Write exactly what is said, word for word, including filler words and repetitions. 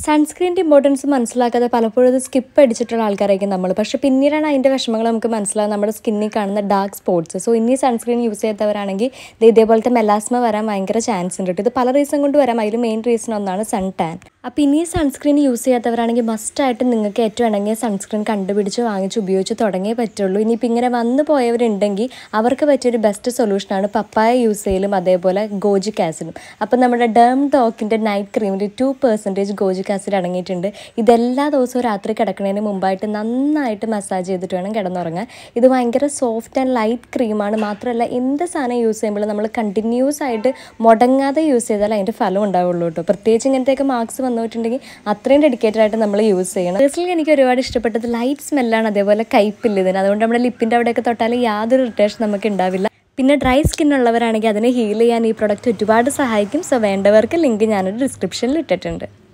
സൺസ്ക്രീൻ്റെ importance മനസ്സിലാക്കാതെ പലപ്പോഴും അത് സ്കിപ്പ് അടിച്ചിട്ടുള്ള ആൾക്കാരായിരിക്കും നമ്മൾ. പക്ഷേ പിന്നീടാണ് അതിൻ്റെ വിഷമങ്ങൾ നമുക്ക് മനസ്സിലാകും, നമ്മുടെ സ്കിന്നിൽ കാണുന്ന ഡാർക്ക് സ്പോട്ട്സ്. സോ ഇനി സൺസ്ക്രീൻ യൂസ് ചെയ്യാത്തവരാണെങ്കിൽ ഇത് ഇതേപോലത്തെ മെലാസ്മ വരാൻ ഭയങ്കര ചാൻസ് ഉണ്ട്. ഇത് പല റീസൺ കൊണ്ട് വരാം. അതിൽ മെയിൻ റീസൺ ഒന്നാണ് സൺ ടാൻ. അപ്പോൾ ഇനി സൺസ്ക്രീൻ യൂസ് ചെയ്യാത്തവരാണെങ്കിൽ മസ്റ്റായിട്ട് നിങ്ങൾക്ക് ഏറ്റവും ഇണങ്ങിയ സൺസ്ക്രീൻ കണ്ടുപിടിച്ച് വാങ്ങിച്ച് ഉപയോഗിച്ച് തുടങ്ങിയേ പറ്റുള്ളൂ. ഇനിയിപ്പോൾ ഇങ്ങനെ വന്നു പോയവരുണ്ടെങ്കിൽ അവർക്ക് പറ്റിയൊരു ബെസ്റ്റ് സൊല്യൂഷനാണ് പപ്പായ യൂസ് ചെയ്യലും അതേപോലെ ഗോജിക് ആസിഡും. അപ്പോൾ നമ്മുടെ ഡെർംഡോക്കിൻ്റെ നൈറ്റ് ക്രീമിൽ ടു പെർസെൻറ്റേജ് ഗോജിക് ആസിഡ് അടങ്ങിയിട്ടുണ്ട്. ഇതെല്ലാ ദിവസവും രാത്രി കിടക്കുന്നതിന് മുമ്പായിട്ട് നന്നായിട്ട് മസാജ് ചെയ്തിട്ട് വേണം കിടന്നുറങ്ങാൻ. ഇത് ഭയങ്കര സോഫ്റ്റ് ആൻഡ് ലൈറ്റ് ക്രീമാണ്. മാത്രമല്ല എന്ത് സാധനം യൂസ് ചെയ്യുമ്പോൾ നമ്മൾ കണ്ടിന്യൂസ് ആയിട്ട് മുടങ്ങാതെ യൂസ് ചെയ്താൽ അതിൻ്റെ ഫലം ഉണ്ടാവുള്ളൂ കേട്ടോ. പ്രത്യേകിച്ച് ഇങ്ങനത്തെയൊക്കെ മാർക്സ് വന്നിട്ടുണ്ടെങ്കിൽ അത്രയും ഡെഡിക്കേറ്റഡ് ആയിട്ട് നമ്മൾ യൂസ് ചെയ്യണം. പേഴ്സണലി എനിക്ക് ഒരുപാട് ഇഷ്ടപ്പെട്ടത് ലൈറ്റ് സ്മെല്ലാണ്, അതേപോലെ കയ്പില്ല ഇതിന്. അതുകൊണ്ട് നമ്മുടെ ലിപ്പിൻ്റെ അവിടെയൊക്കെ തൊട്ടാൽ യാതൊരു ഇറിറ്റേഷൻ നമുക്ക് ഉണ്ടാവില്ല. പിന്നെ ഡ്രൈ സ്കിൻ ഉള്ളവരാണെങ്കിൽ അതിനെ ഹീൽ ചെയ്യാൻ ഈ പ്രൊഡക്റ്റ് ഒരുപാട് സഹായിക്കും. സോ വേണ്ടവർക്ക് ലിങ്ക് ഞാനൊരു ഡിസ്ക്രിപ്ഷനിൽ ഇട്ടിട്ടുണ്ട്.